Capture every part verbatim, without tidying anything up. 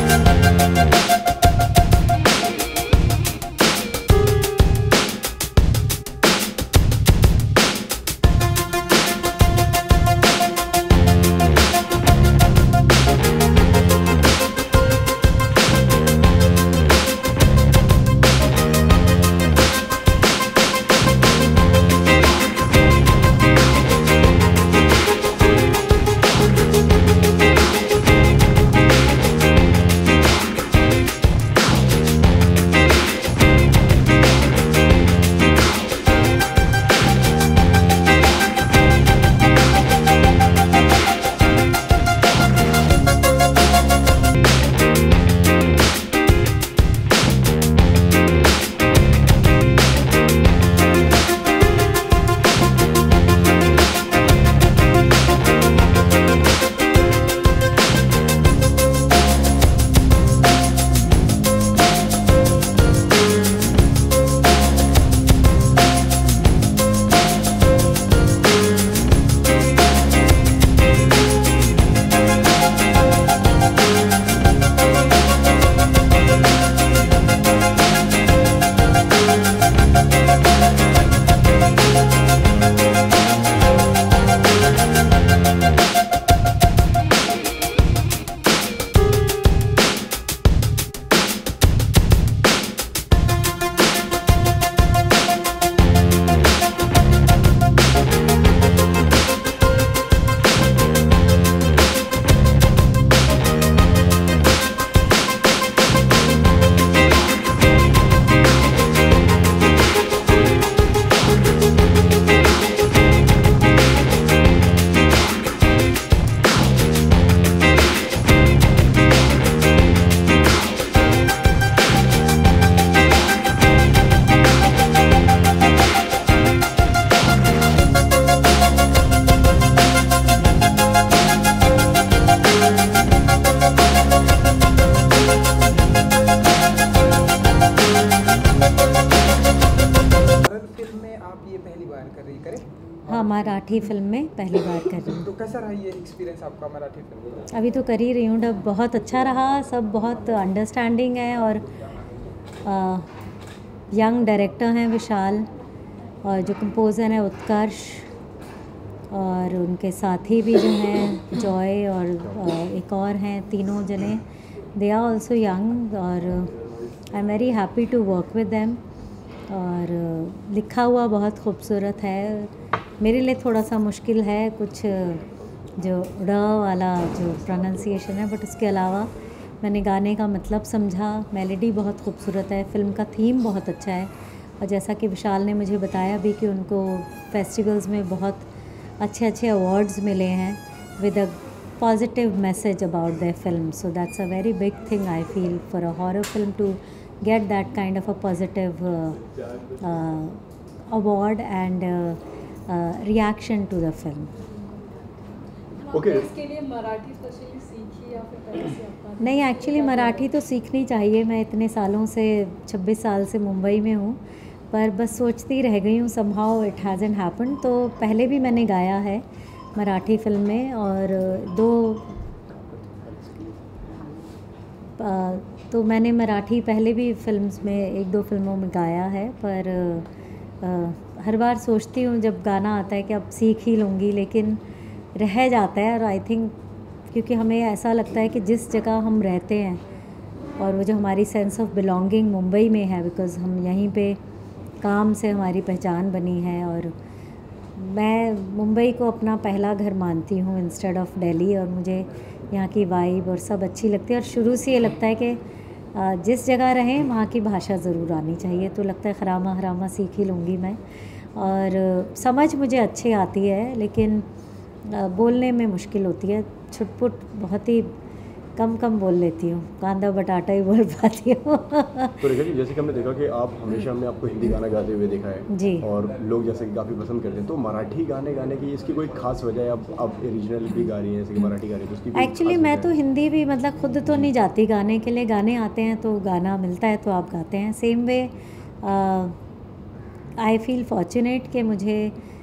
हाँ, मराठी फिल्म में पहली बार कर रही हूँ। तो कैसा रहा ये एक्सपीरियंस आपका मराठी फिल्म में? अभी तो कर ही रही हूँ, डब बहुत अच्छा रहा, सब बहुत अंडरस्टैंडिंग है और यंग डायरेक्टर हैं विशाल और जो कंपोज़र हैं उत्कर्ष और उनके साथी भी जो हैं जॉय और आ, एक और हैं, तीनों जने दे आर ऑल्सो यंग और I am very happy to work with them. और लिखा हुआ बहुत खूबसूरत है, मेरे लिए थोड़ा सा मुश्किल है कुछ जो ड वाला जो प्रोनाउंसिएशन है, बट उसके अलावा मैंने गाने का मतलब समझा, मेलोडी बहुत खूबसूरत है, फिल्म का थीम बहुत अच्छा है और जैसा कि विशाल ने मुझे बताया भी कि उनको फेस्टिवल्स में बहुत अच्छे अच्छे अवार्ड्स मिले हैं with a positive message about their film, so that's a very big thing I feel for a horror film to get that kind of a positive uh, uh, award and uh, uh, reaction to the film. Okay. इसके लिए Marathi specially सीखी या फिर पहले से आपका? नहीं, actually Marathi तो सीखनी चाहिए, मैं इतने सालों से छब्बीस साल से मुंबई में हूँ, पर बस सोचती रह गई हूँ, somehow it hasn't happened। तो पहले भी मैंने गाया है मराठी फिल्म में और दो आ, तो मैंने मराठी पहले भी फिल्म्स में एक दो फिल्मों में गाया है, पर आ, हर बार सोचती हूँ जब गाना आता है कि अब सीख ही लूँगी, लेकिन रह जाता है। और आई थिंक क्योंकि हमें ऐसा लगता है कि जिस जगह हम रहते हैं और वो जो हमारी सेंस ऑफ बिलोंगिंग मुंबई में है, बिकॉज़ हम यहीं पे काम से हमारी पहचान बनी है और मैं मुंबई को अपना पहला घर मानती हूँ इंस्टेड ऑफ दिल्ली, और मुझे यहाँ की वाइब और सब अच्छी लगती है और शुरू से ये लगता है कि जिस जगह रहें वहाँ की भाषा ज़रूर आनी चाहिए, तो लगता है खरामा हरामा सीख ही लूँगी मैं। और समझ मुझे अच्छी आती है लेकिन बोलने में मुश्किल होती है, छुटपुट बहुत ही कम कम बोल लेती हूँ, कांदा बटाटा ही बोल पाती हूँ। तो रेखा जी, जैसे कि हमने देखा कि आप हमेशा हमने आपको हिंदी गाना गाते हुए देखा है जी, और लोग जैसे कि काफ़ी पसंद करते हैं, तो मराठी गाने गाने की इसकी कोई खास वजह है? अब आप ओरिजिनल भी गा रही हैं जैसे कि मराठी गा रही हैं, तो उसकी एक्चुअली मैं तो हिंदी भी मतलब खुद तो नहीं जाती गाने के लिए, गाने आते हैं तो गाना मिलता है तो आप गाते हैं। Same way I feel fortunate कि मुझे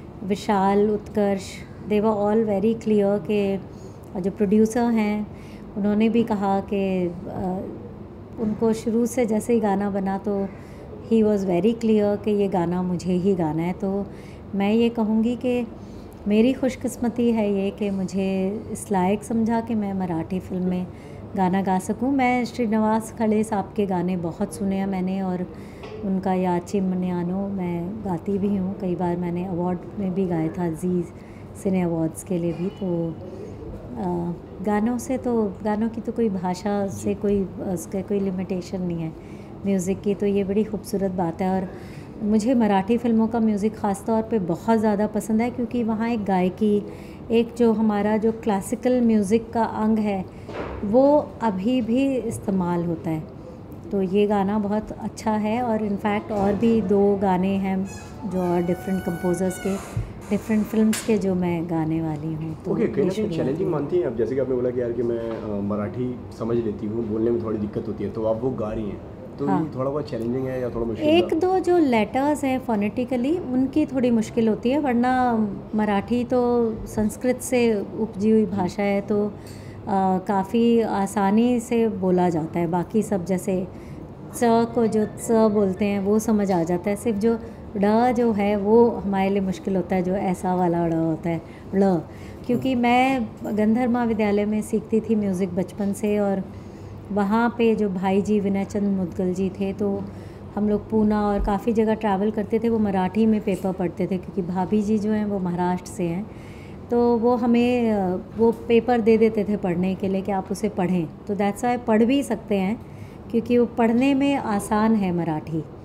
Vishal, Utkarsh, they were all very clear के जो प्रोड्यूसर हैं उन्होंने भी कहा कि उनको शुरू से जैसे ही गाना बना तो ही वॉज़ वेरी क्लियर कि ये गाना मुझे ही गाना है। तो मैं ये कहूँगी कि मेरी खुशकिस्मती है ये कि मुझे इस लायक समझा कि मैं मराठी फ़िल्म में गाना गा सकूँ। मैं श्रीनिवास खड़े साहब के गाने बहुत सुने हैं मैंने, और उनका याची मनियानो मैं गाती भी हूँ। कई बार मैंने अवार्ड में भी गाया था, जी सिने अवार्ड्स के लिए भी। तो आ, गानों से तो गानों की तो कोई भाषा से कोई उसका कोई लिमिटेशन नहीं है म्यूज़िक की। तो ये बड़ी खूबसूरत बात है। और मुझे मराठी फ़िल्मों का म्यूज़िक ख़ास तौर पे बहुत ज़्यादा पसंद है, क्योंकि वहाँ एक गायकी, एक जो हमारा जो क्लासिकल म्यूज़िक का अंग है वो अभी भी इस्तेमाल होता है। तो ये गाना बहुत अच्छा है। और इनफैक्ट और भी दो गाने हैं जो और डिफरेंट कंपोज़र्स के, डिफरेंट फिल्म्स के, जो मैं गाने वाली हूँ। तो ओके, कहीं ना कहीं शुरुआत चैलेंजिंग हुई। मानती हैं आप, जैसे कि आपने बोला कि यार कि मैं अ, मराठी समझ लेती हूँ, बोलने में थोड़ी दिक्कत होती है, तो आप वो गा रही हैं, तो हाँ। ये थोड़ा बहुत चैलेंजिंग है या थोड़ा मुश्किल एक था? दो जो लेटर्स हैं फोनेटिकली उनकी थोड़ी मुश्किल होती है, वरना मराठी तो संस्कृत से उपजी हुई भाषा है, तो काफ़ी आसानी से बोला जाता है। बाकी सब जैसे च को जो च बोलते हैं वो समझ आ जाता है, सिर्फ जो ड़ जो है वो हमारे लिए मुश्किल होता है, जो ऐसा वाला ड़ होता है, ड़। क्योंकि मैं गंधर्व महाविद्यालय में सीखती थी म्यूज़िक बचपन से, और वहाँ पे जो भाई जी विनय चंद मुदगल जी थे, तो हम लोग पूना और काफ़ी जगह ट्रैवल करते थे। वो मराठी में पेपर पढ़ते थे, क्योंकि भाभी जी जो हैं वो महाराष्ट्र से हैं, तो वो हमें वो पेपर दे देते थे पढ़ने के लिए कि आप उसे पढ़ें। तो दैट्स वाई पढ़ भी सकते हैं, क्योंकि वो पढ़ने में आसान है मराठी।